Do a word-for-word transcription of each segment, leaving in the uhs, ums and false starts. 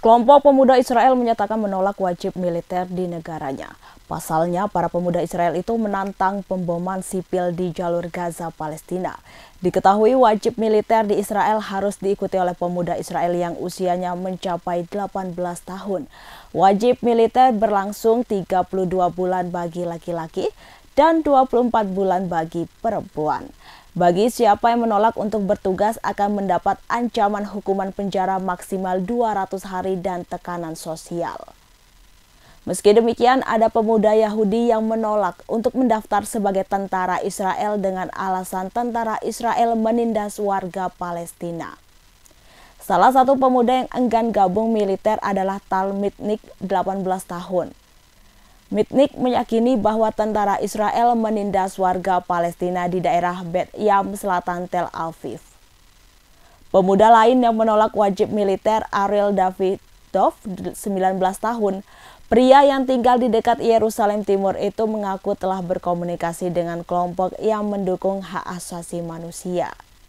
Sekelompok pemuda Israel menyatakan menolak wajib militer di negaranya. Pasalnya, para pemuda Israel itu menantang pemboman sipil di jalur Gaza, Palestina. Diketahui wajib militer di Israel harus diikuti oleh pemuda Israel yang usianya mencapai delapan belas tahun. Wajib militer berlangsung tiga puluh dua bulan bagi laki-laki dan dua puluh empat bulan bagi perempuan. Bagi siapa yang menolak untuk bertugas akan mendapat ancaman hukuman penjara maksimal dua ratus hari dan tekanan sosial. Meski demikian, ada pemuda Yahudi yang menolak untuk mendaftar sebagai tentara Israel dengan alasan tentara Israel menindas warga Palestina. Salah satu pemuda yang enggan gabung militer adalah Tal Mitnick, delapan belas tahun. Mitnick meyakini bahwa tentara Israel menindas warga Palestina di daerah Bet Yam, selatan Tel Aviv. Pemuda lain yang menolak wajib militer, Ariel Davidov, sembilan belas tahun. Pria yang tinggal di dekat Yerusalem Timur itu mengaku telah berkomunikasi dengan kelompok yang mendukung hak asasi manusia.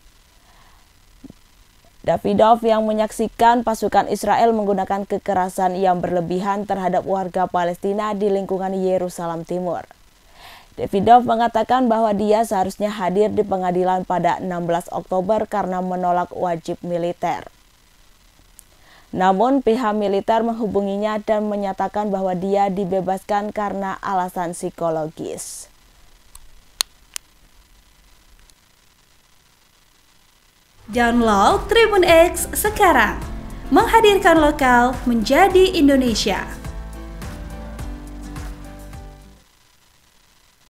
Davidov yang menyaksikan pasukan Israel menggunakan kekerasan yang berlebihan terhadap warga Palestina di lingkungan Yerusalem Timur. Davidov mengatakan bahwa dia seharusnya hadir di pengadilan pada enam belas Oktober karena menolak wajib militer. Namun pihak militer menghubunginya dan menyatakan bahwa dia dibebaskan karena alasan psikologis. Download Tribun X sekarang, menghadirkan lokal menjadi Indonesia.